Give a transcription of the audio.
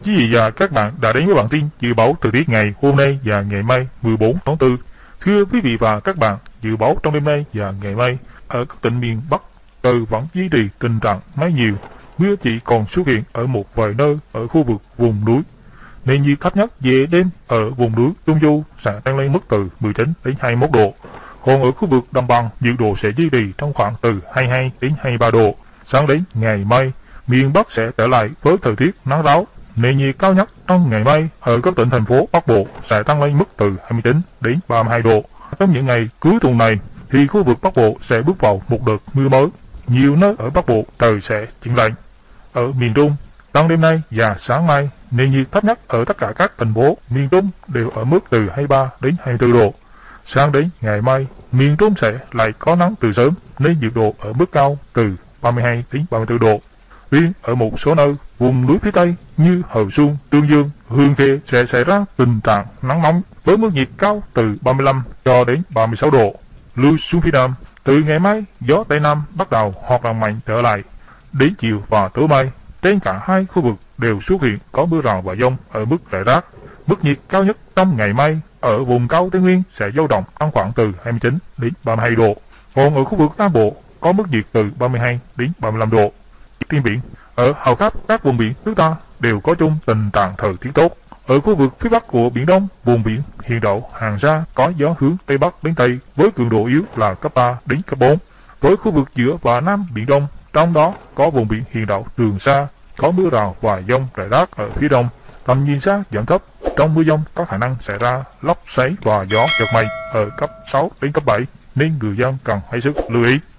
Quý vị và các bạn đã đến với bản tin dự báo thời tiết ngày hôm nay và ngày mai 14 tháng 4. Thưa quý vị và các bạn, dự báo trong đêm nay và ngày mai ở các tỉnh miền Bắc trời vẫn duy trì tình trạng mây nhiều, mưa chỉ còn xuất hiện ở một vài nơi ở khu vực vùng núi. Nền nhiệt thấp nhất về đêm ở vùng núi Trung Du sẽ tăng lên mức từ 19 đến 21 độ. Còn ở khu vực đồng bằng, nhiệt độ sẽ duy trì trong khoảng từ 22 đến 23 độ. Sáng đến ngày mai, miền Bắc sẽ trở lại với thời tiết nắng ráo. Nền nhiệt cao nhất trong ngày mai ở các tỉnh thành phố Bắc Bộ sẽ tăng lên mức từ 29 đến 32 độ. Trong những ngày cuối tuần này thì khu vực Bắc Bộ sẽ bước vào một đợt mưa mới. Nhiều nơi ở Bắc Bộ trời sẽ chuyển lạnh. Ở miền Trung, trong đêm nay và sáng mai, nền nhiệt thấp nhất ở tất cả các thành phố miền Trung đều ở mức từ 23 đến 24 độ. Sang đến ngày mai, miền Trung sẽ lại có nắng từ sớm nên nhiệt độ ở mức cao từ 32 đến 34 độ. Riêng ở một số nơi vùng núi phía Tây như Hậu Xuân, Tương Dương, Hương Khê sẽ xảy ra tình trạng nắng nóng với mức nhiệt cao từ 35 cho đến 36 độ. Lui xuống phía Nam, từ ngày mai gió Tây Nam bắt đầu hoạt động mạnh trở lại. Đến chiều và tối mai, trên cả hai khu vực đều xuất hiện có mưa rào và dông ở mức rải rác. Mức nhiệt cao nhất trong ngày mai ở vùng cao Tây Nguyên sẽ dao động trong khoảng từ 29 đến 32 độ. Còn ở khu vực Nam Bộ có mức nhiệt từ 32 đến 35 độ. Trên biển, ở hầu khắp các vùng biển nước ta đều có chung tình trạng thời tiết tốt. Ở khu vực phía Bắc của Biển Đông, vùng biển huyện đảo Hoàng Sa có gió hướng Tây Bắc đến Tây với cường độ yếu là cấp 3 đến cấp 4. Với khu vực giữa và Nam Biển Đông, trong đó có vùng biển huyện đảo Trường Sa có mưa rào và dông rải rác ở phía đông. Tầm nhìn xa giảm thấp, trong mưa dông có khả năng xảy ra lốc xoáy và gió giật mạnh ở cấp 6 đến cấp 7 nên người dân cần hết sức lưu ý.